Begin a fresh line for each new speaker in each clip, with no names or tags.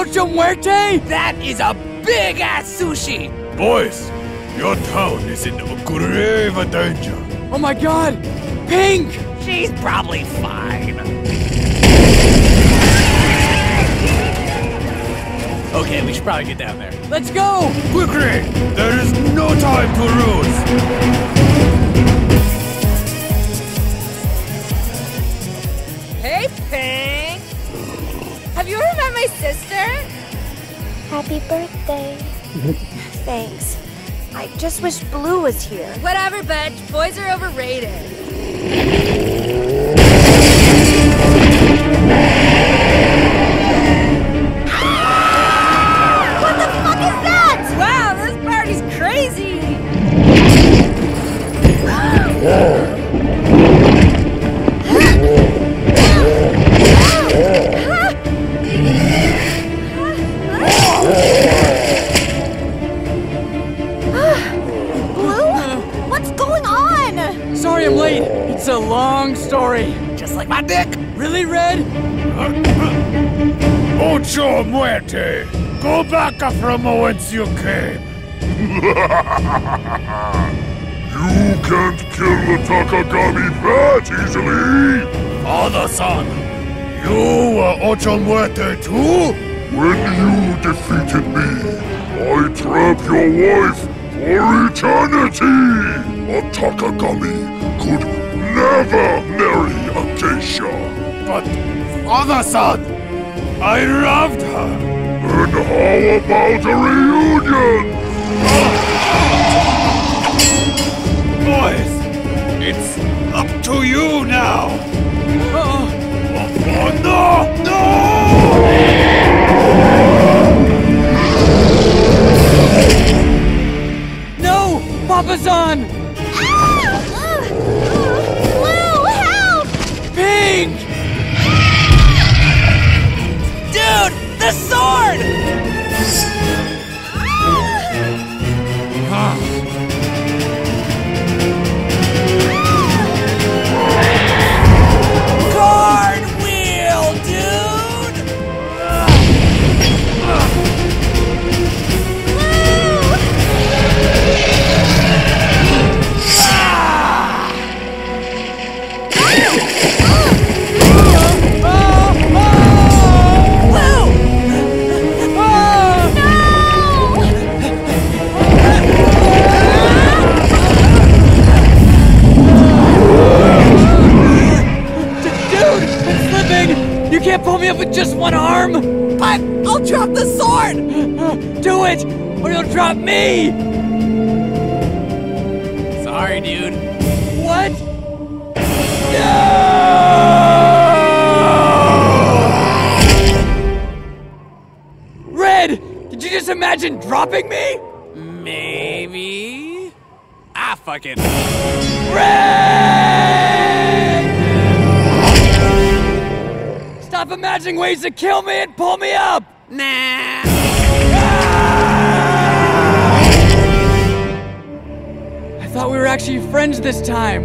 Ocho Muerte?
That is a big-ass sushi!
Boys, your town is in grave danger.
Oh my god! Pink!
She's probably fine. Okay, we should probably get down there.
Let's go!
Quickly! There is no time to lose!
Hey, Pink! Have you ever met my sister?
Happy birthday. Thanks. I just wish Blue was here.
Whatever, bitch. Boys are overrated.
What the fuck is that?
Wow, this party's crazy!
Blue? What's going on?
Sorry I'm late. It's a long story.
Just like my dick!
Really, Red?
Ocho Muerte! Go back from whence you came!
You can't kill the Takagami that easily!
Father-son, you were Ocho Muerte too?
When you defeated me, I trapped your wife for eternity! A Takagami could never marry a geisha!
But, father-son, I loved her!
And how about a reunion?
Boys, it's up to you now! Oh, no! No!
No! Papa-san!
Blue, help!
Pink!
Dude! The sword! Cartwheel, dude!
You can't pull me up with just one arm!
But I'll drop the sword!
Do it! Or you'll drop me!
Sorry, dude.
What? No! Red! Did you just imagine dropping me?
Maybe... Ah, fuck it.
Red! Stop imagining ways to kill me and pull me up!
Nah.
I thought we were actually friends this time.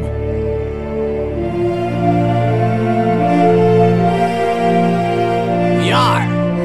We are.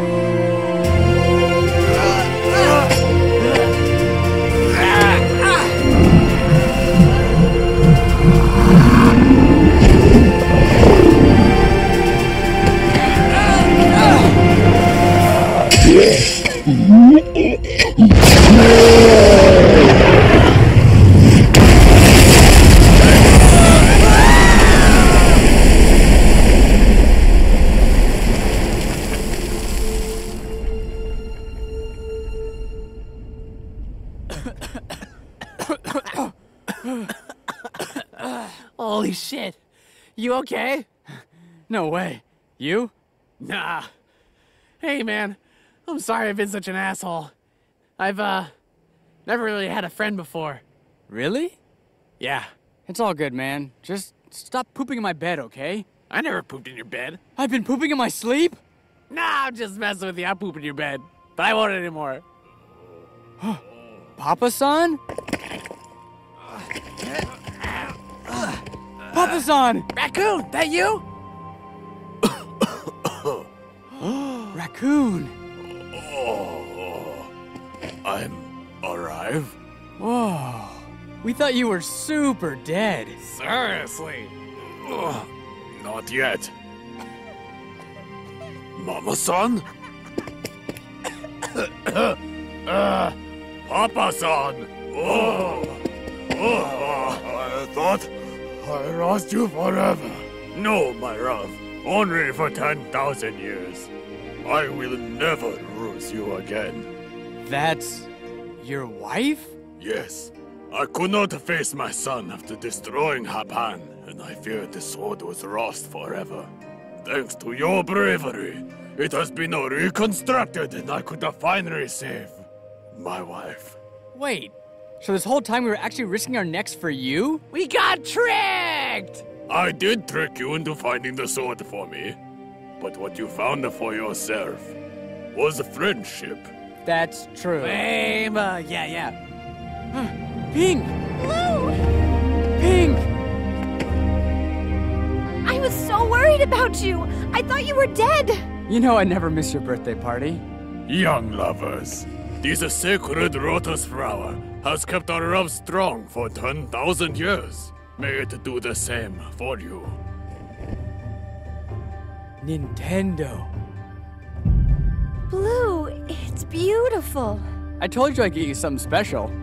Holy shit. You okay?
No way. You?
Nah. Hey, man. I'm sorry I've been such an asshole. I've, never really had a friend before.
Really?
Yeah.
It's all good, man. Just stop pooping in my bed, okay?
I never pooped in your bed.
I've been pooping in my sleep?
Nah, I'm just messing with you. I poop in your bed. But I won't anymore.
Papa-san? Papa-san!
Raccoon, that you?
Raccoon.
alive.
Whoa. We thought you were super dead.
Seriously.
Ugh, not yet. Mama-san? Papa-san! I thought I lost you forever. No, my love. Only for 10,000 years. I will never lose you again.
That's your wife?
Yes. I could not face my son after destroying Hapan, and I feared the sword was lost forever. Thanks to your bravery, it has been reconstructed and I could finally save my wife.
Wait, so this whole time we were actually risking our necks for you?
We got tricked!
I did trick you into finding the sword for me, but what you found for yourself was friendship.
That's true.
Lame. Yeah.
Pink!
Blue!
Pink!
I was so worried about you. I thought you were dead.
You know I never miss your birthday party.
Young lovers, this sacred lotus flower has kept our love strong for 10,000 years. May it do the same for you.
Nintendo.
Blue, it's beautiful.
I told you I'd get you something special.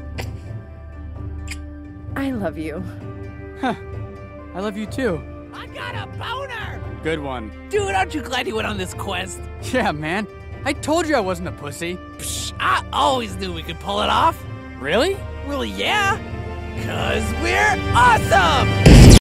I love you.
I love you too.
I got a boner!
Good one.
Dude, aren't you glad you went on this quest?
Yeah, man. I told you I wasn't a pussy.
Psh, I always knew we could pull it off.
Really?
Well, yeah. 'Cause we're awesome!